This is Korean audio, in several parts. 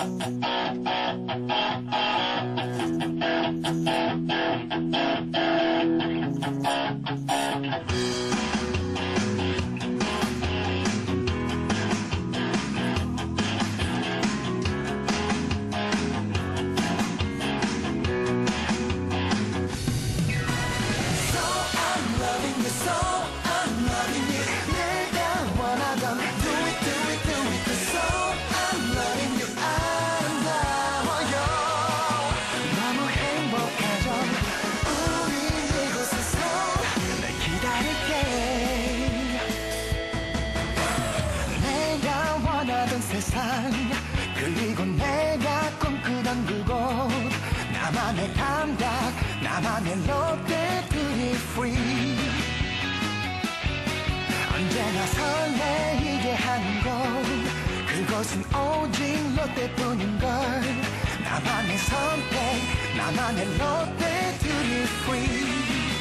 세상 그리고 내가 꿈꾸던 그곳 나만의 감각 나만의 롯데 듀티프리 언제나 설레이게 하는 곳 그곳은 오직 롯데뿐인걸 나만의 선택 나만의 롯데 듀티프리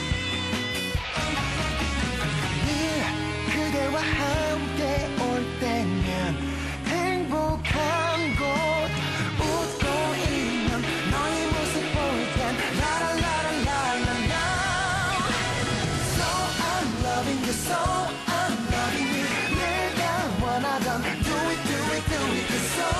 늘 그대와 함께 올 때면 행복한 곳 웃고 있는 너의 모습 볼 땐 라라라라라라 So I'm loving you So I'm loving you 내가 원하던 Do it do it do it So